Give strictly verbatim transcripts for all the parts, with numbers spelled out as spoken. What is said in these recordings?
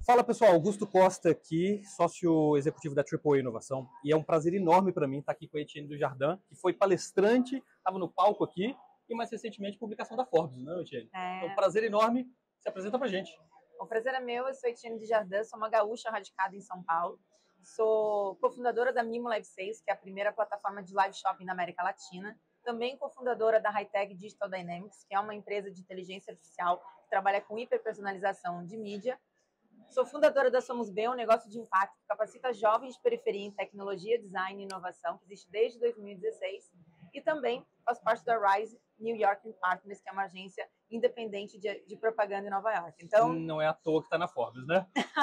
Fala pessoal, Augusto Costa aqui, sócio executivo da Triple A Inovação, e é um prazer enorme para mim estar aqui com a Etienne Dujardin, que foi palestrante, estava no palco aqui, e mais recentemente publicação da Forbes, né, Etienne? É... Então, prazer enorme, se apresenta pra gente. O prazer é meu, eu sou Etienne Dujardin, sou uma gaúcha radicada em São Paulo, sou cofundadora da Mimo Live Sales, que é a primeira plataforma de live shopping da América Latina, também cofundadora da Hightech Digital Dynamics, que é uma empresa de inteligência artificial que trabalha com hiperpersonalização de mídia. Sou fundadora da Somos B, um negócio de impacto que capacita jovens de periferia em tecnologia, design e inovação, que existe desde dois mil e dezesseis. E também faço parte da Rise New York Partners, que é uma agência independente de, de propaganda em Nova York. Então, não é à toa que está na Forbes, né?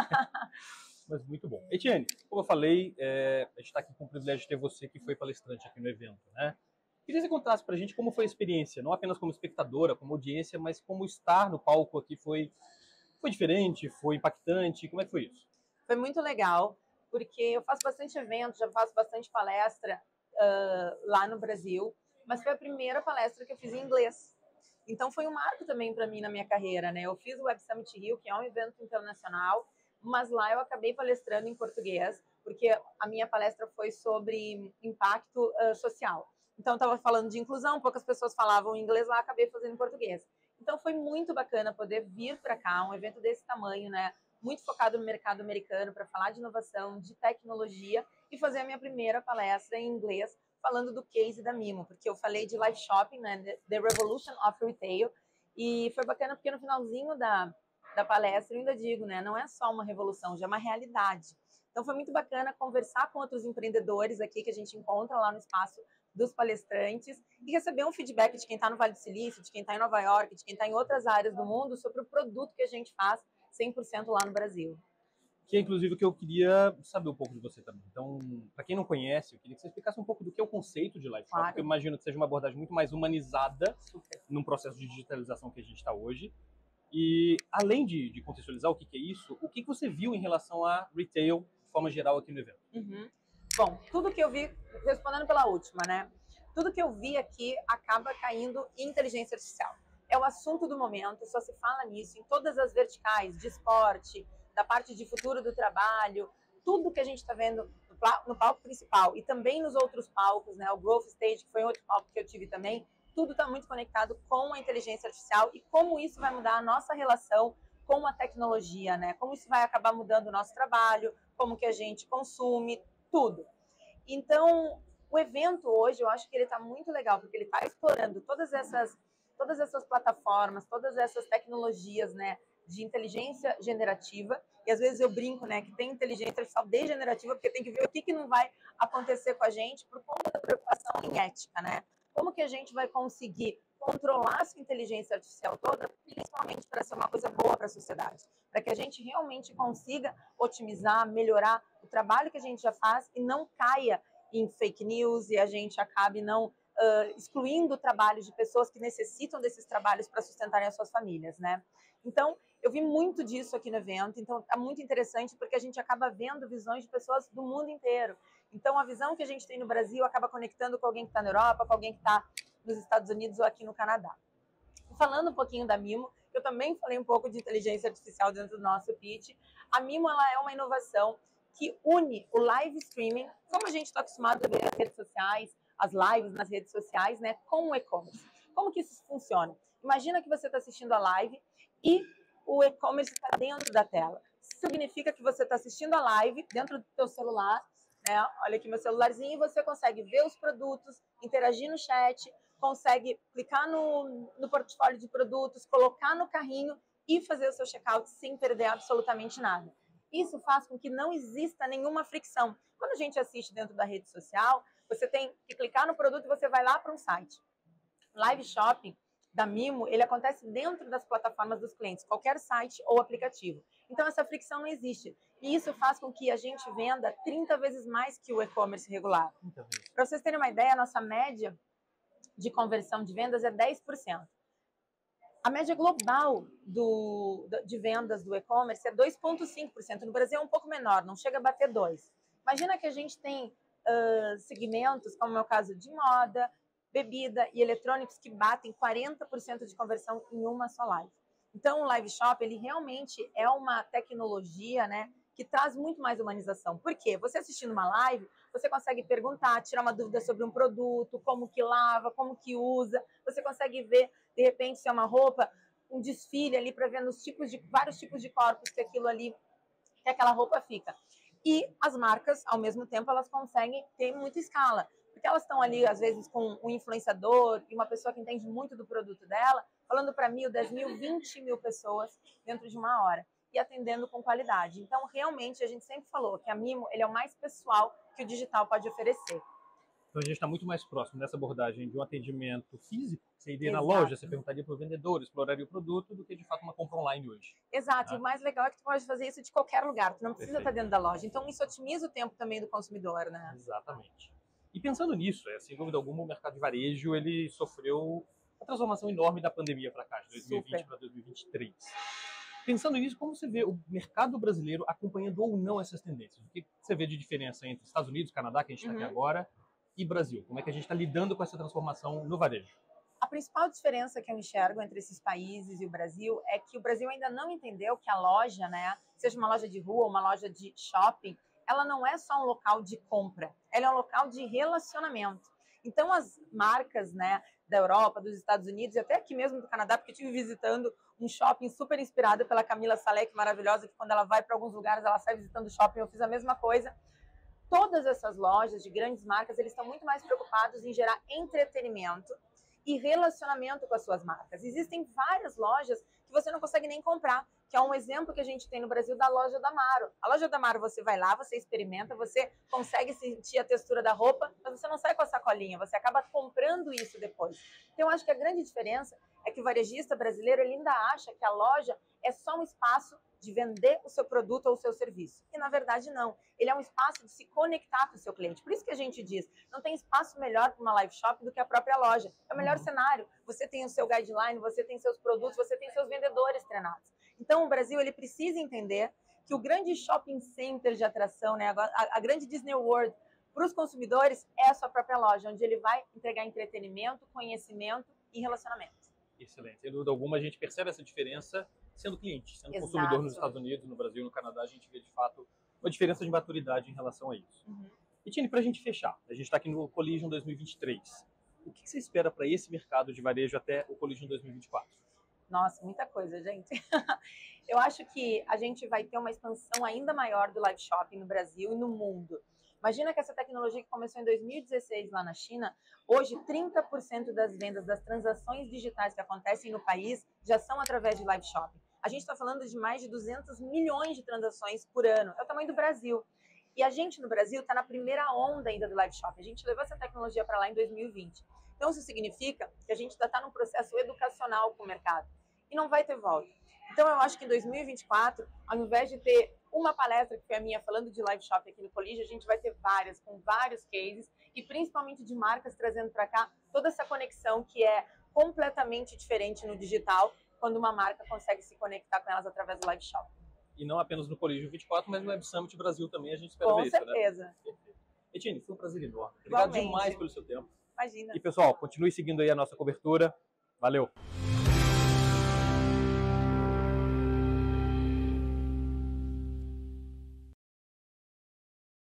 Mas muito bom. Etienne, como eu falei, é, a gente está aqui com o privilégio de ter você que foi palestrante aqui no evento, né? Queria que você contasse para a gente como foi a experiência, não apenas como espectadora, como audiência, mas como estar no palco aqui foi... Foi diferente? Foi impactante? Como é que foi isso? Foi muito legal, porque eu faço bastante evento, já faço bastante palestra uh, lá no Brasil, mas foi a primeira palestra que eu fiz em inglês. Então foi um marco também para mim na minha carreira, né? Eu fiz o Web Summit Rio, que é um evento internacional, mas lá eu acabei palestrando em português, porque a minha palestra foi sobre impacto uh, social. Então eu estava falando de inclusão, poucas pessoas falavam inglês lá, acabei fazendo em português. Então foi muito bacana poder vir para cá, um evento desse tamanho, né? Muito focado no mercado americano, para falar de inovação, de tecnologia, e fazer a minha primeira palestra em inglês, falando do case da Mimo, porque eu falei de live shopping, né? The Revolution of Retail, e foi bacana porque no finalzinho da, da palestra eu ainda digo, né? Não é só uma revolução, já é uma realidade. Então foi muito bacana conversar com outros empreendedores aqui que a gente encontra lá no espaço dos palestrantes e receber um feedback de quem está no Vale do Silício, de quem está em Nova York, de quem está em outras áreas do mundo sobre o produto que a gente faz cem por cento lá no Brasil. Que é inclusive o que eu queria saber um pouco de você também. Então, para quem não conhece, eu queria que você explicasse um pouco do que é o conceito de live shopping, Claro. porque eu imagino que seja uma abordagem muito mais humanizada num processo de digitalização que a gente está hoje. E além de, de contextualizar o que, que é isso, o que, que você viu em relação a retail de forma geral aqui no evento? Uhum. Bom, tudo que eu vi, respondendo pela última, né? Tudo que eu vi aqui acaba caindo em inteligência artificial. É o assunto do momento, só se fala nisso em todas as verticais, de esporte, da parte de futuro do trabalho, tudo que a gente está vendo no palco principal e também nos outros palcos, né? O Growth Stage, que foi outro palco que eu tive também, tudo está muito conectado com a inteligência artificial e como isso vai mudar a nossa relação com a tecnologia, né? Como isso vai acabar mudando o nosso trabalho, como que a gente consome, tudo. Então, o evento hoje, eu acho que ele está muito legal, porque ele está explorando todas essas, todas essas plataformas, todas essas tecnologias, né, de inteligência generativa, e às vezes eu brinco, né, que tem inteligência artificial degenerativa, porque tem que ver o que, que não vai acontecer com a gente por conta da preocupação em ética, né? Como que a gente vai conseguir controlar essa inteligência artificial toda, principalmente para ser uma coisa boa para a sociedade, para que a gente realmente consiga otimizar, melhorar o trabalho que a gente já faz e não caia em fake news e a gente acabe não uh, excluindo o trabalho de pessoas que necessitam desses trabalhos para sustentarem as suas famílias, né? Então, eu vi muito disso aqui no evento, então é muito interessante porque a gente acaba vendo visões de pessoas do mundo inteiro. Então, a visão que a gente tem no Brasil acaba conectando com alguém que está na Europa, com alguém que está nos Estados Unidos ou aqui no Canadá. Falando um pouquinho da Mimo, eu também falei um pouco de inteligência artificial dentro do nosso pitch. A Mimo, ela é uma inovação que une o live streaming, como a gente está acostumado a ver nas redes sociais, as lives nas redes sociais, né, com o e-commerce. Como que isso funciona? Imagina que você está assistindo a live e o e-commerce está dentro da tela. Isso significa que você está assistindo a live dentro do seu celular, né? Olha aqui meu celularzinho, e você consegue ver os produtos, interagir no chat, consegue clicar no, no portfólio de produtos, colocar no carrinho e fazer o seu checkout sem perder absolutamente nada. Isso faz com que não exista nenhuma fricção. Quando a gente assiste dentro da rede social, você tem que clicar no produto e você vai lá para um site. Live Shopping da Mimo, ele acontece dentro das plataformas dos clientes, qualquer site ou aplicativo. Então, essa fricção não existe. E isso faz com que a gente venda trinta vezes mais que o e-commerce regular. Para vocês terem uma ideia, a nossa média de conversão de vendas é dez por cento. A média global do, de vendas do e-commerce é dois vírgula cinco por cento. No Brasil é um pouco menor, não chega a bater dois por cento. Imagina que a gente tem uh, segmentos, como é o caso de moda, bebida e eletrônicos, que batem quarenta por cento de conversão em uma só live. Então, o Live Shop, ele realmente é uma tecnologia, né, que traz muito mais humanização. Por quê? Você assistindo uma live, você consegue perguntar, tirar uma dúvida sobre um produto, como que lava, como que usa, você consegue ver, de repente, se é uma roupa, um desfile ali para ver nos tipos de, vários tipos de corpos que aquilo ali, que aquela roupa fica. E as marcas, ao mesmo tempo, elas conseguem ter muita escala, porque elas estão ali, às vezes, com um influenciador e uma pessoa que entende muito do produto dela, falando para mil, dez mil, vinte mil pessoas dentro de uma hora e atendendo com qualidade. Então, realmente, a gente sempre falou que a Mimo ele é o mais pessoal que o digital pode oferecer. Então, a gente está muito mais próximo nessa abordagem de um atendimento físico. Você iria Exato. na loja, você perguntaria para o vendedor, exploraria o produto, do que, de fato, uma compra online hoje. Exato. Né? E o mais legal é que tu pode fazer isso de qualquer lugar. Tu não precisa Perfeito. estar dentro da loja. Então, isso otimiza o tempo também do consumidor, né? Exatamente. E pensando nisso, é, sem dúvida alguma, o mercado de varejo ele sofreu uma transformação enorme da pandemia para cá, de dois mil e vinte para dois mil e vinte e três. Pensando nisso, como você vê o mercado brasileiro acompanhando ou não essas tendências? O que você vê de diferença entre Estados Unidos, Canadá, que a gente está Uhum. aqui agora, e Brasil? Como é que a gente está lidando com essa transformação no varejo? A principal diferença que eu enxergo entre esses países e o Brasil é que o Brasil ainda não entendeu que a loja, né, seja uma loja de rua ou uma loja de shopping, ela não é só um local de compra, ela é um local de relacionamento. Então, as marcas, né, da Europa, dos Estados Unidos e até aqui mesmo do Canadá, porque eu estive visitando um shopping super inspirado pela Camila Salek, maravilhosa, que quando ela vai para alguns lugares, ela sai visitando o shopping, eu fiz a mesma coisa. Todas essas lojas de grandes marcas, eles estão muito mais preocupados em gerar entretenimento e relacionamento com as suas marcas. Existem várias lojas que você não consegue nem comprar, que é um exemplo que a gente tem no Brasil da loja da Amaro. A loja da Amaro, você vai lá, você experimenta, você consegue sentir a textura da roupa, mas você não sai com a sacolinha, você acaba comprando isso depois. Então, eu acho que a grande diferença é que o varejista brasileiro ele ainda acha que a loja é só um espaço de vender o seu produto ou o seu serviço. E, na verdade, não. Ele é um espaço de se conectar com o seu cliente. Por isso que a gente diz, não tem espaço melhor para uma live shop do que a própria loja. É o melhor uhum. cenário. Você tem o seu guideline, você tem seus produtos, você tem seus vendedores treinados. Então, o Brasil ele precisa entender que o grande shopping center de atração, né, a, a grande Disney World, para os consumidores, é a sua própria loja, onde ele vai entregar entretenimento, conhecimento e relacionamento. Excelente. Sem dúvida alguma, a gente percebe essa diferença sendo cliente, sendo Exato. consumidor nos Estados Unidos, no Brasil, no Canadá, a gente vê de fato uma diferença de maturidade em relação a isso. Uhum. E Tiene, para a gente fechar, a gente está aqui no Collision dois mil e vinte e três. O que você espera para esse mercado de varejo até o Collision dois mil e vinte e quatro? Nossa, muita coisa, gente. Eu acho que a gente vai ter uma expansão ainda maior do live shopping no Brasil e no mundo. Imagina que essa tecnologia que começou em dois mil e dezesseis lá na China, hoje trinta por cento das vendas das transações digitais que acontecem no país já são através de live shopping. A gente está falando de mais de duzentos milhões de transações por ano. É o tamanho do Brasil. E a gente no Brasil está na primeira onda ainda do live shopping. A gente levou essa tecnologia para lá em dois mil e vinte. Então isso significa que a gente ainda está num processo educacional com o mercado. E não vai ter volta. Então eu acho que em dois mil e vinte e quatro, ao invés de ter uma palestra que foi a minha falando de live shopping aqui no Collision, a gente vai ter várias, com vários cases e principalmente de marcas trazendo para cá toda essa conexão que é completamente diferente no digital, quando uma marca consegue se conectar com elas através do live shopping. E não apenas no Collision vinte e quatro, mas no Web Summit Brasil também a gente espera com ver isso, né? Com certeza. Etienne, foi um prazer enorme. Obrigado Igualmente. demais pelo seu tempo. Imagina. E pessoal, continue seguindo aí a nossa cobertura. Valeu!